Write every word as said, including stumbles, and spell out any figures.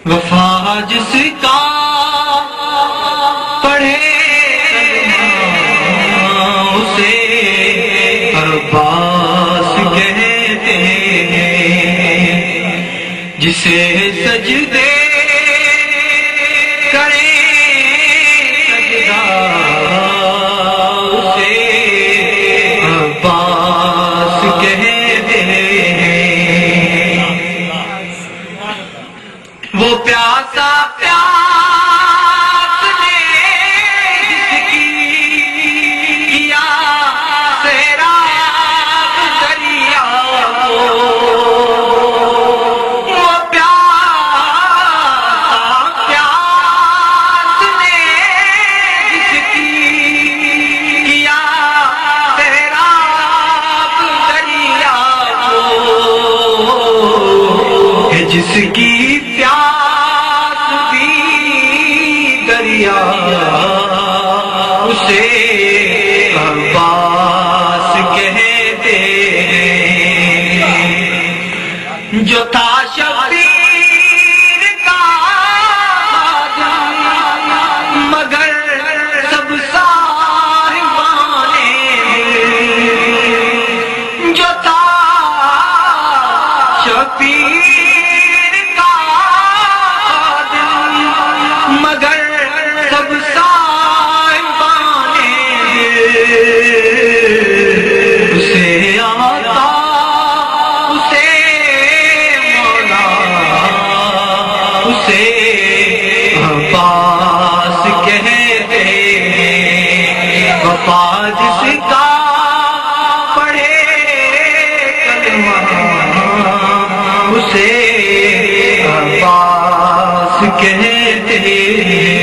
وفا جس کا پڑھے اسے عباس کہتے ہیں، جسے سجدے کرے سجدہ اسے عباس کہتے ہیں۔ وہ پیاسا پیاس نے جس کی کیا سیراب دریا کو، وہ پیاسا پیاس نے جس کی کیا سیراب دریا کو، ہے جس کی اسے عباس کہتے ہیں۔ جو تھا شبیر کا مگر سب صاحبان، جو تھا شبیر کا مگر سب صاحبان، اسے آتا اسے مولا اسے عباس کہتے ہیں۔ وفا جس کا پڑھے کلمہ اسے عباس کہتے ہیں۔